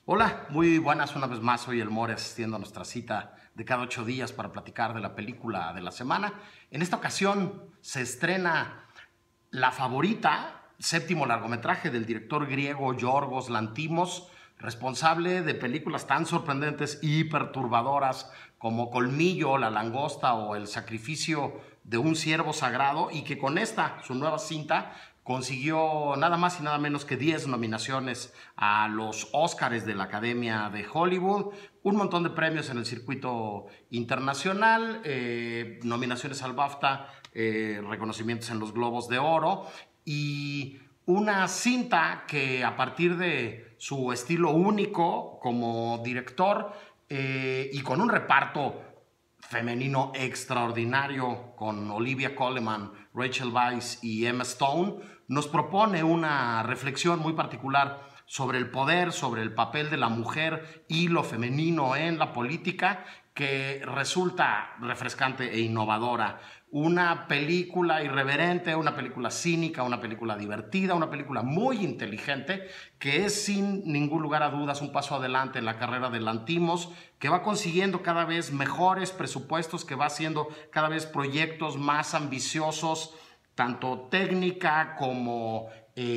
Hola, muy buenas una vez más. Soy el More asistiendo a nuestra cita de cada 8 días para platicar de la película de la semana. En esta ocasión se estrena La Favorita, séptimo largometraje del director griego Yorgos Lanthimos, responsable de películas tan sorprendentes y perturbadoras como Colmillo, La Langosta o El Sacrificio de un Ciervo Sagrado, y que con esta, su nueva cinta, consiguió nada más y nada menos que 10 nominaciones a los Óscares de la Academia de Hollywood, un montón de premios en el circuito internacional, nominaciones al BAFTA, reconocimientos en los Globos de Oro, y una cinta que, a partir de su estilo único como director y con un reparto femenino extraordinario con Olivia Colman, Rachel Weisz y Emma Stone, nos propone una reflexión muy particular sobre el poder, sobre el papel de la mujer y lo femenino en la política, que resulta refrescante e innovadora. Una película irreverente, una película cínica, una película divertida, una película muy inteligente, que es sin ningún lugar a dudas un paso adelante en la carrera de Lanthimos, que va consiguiendo cada vez mejores presupuestos, que va haciendo cada vez proyectos más ambiciosos, tanto técnica como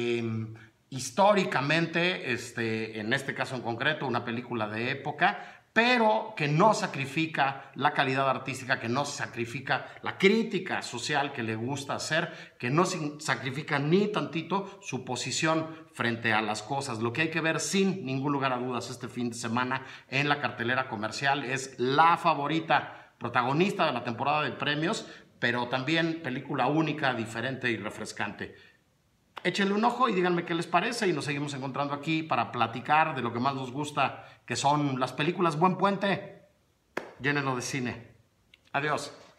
históricamente, en este caso en concreto, una película de época, pero que no sacrifica la calidad artística, que no sacrifica la crítica social que le gusta hacer, que no sacrifica ni tantito su posición frente a las cosas. Lo que hay que ver sin ningún lugar a dudas este fin de semana en la cartelera comercial es La Favorita, protagonista de la temporada de premios, pero también película única, diferente y refrescante. Échenle un ojo y díganme qué les parece, y nos seguimos encontrando aquí para platicar de lo que más nos gusta, que son las películas. Buen puente, llénenlo de cine. Adiós.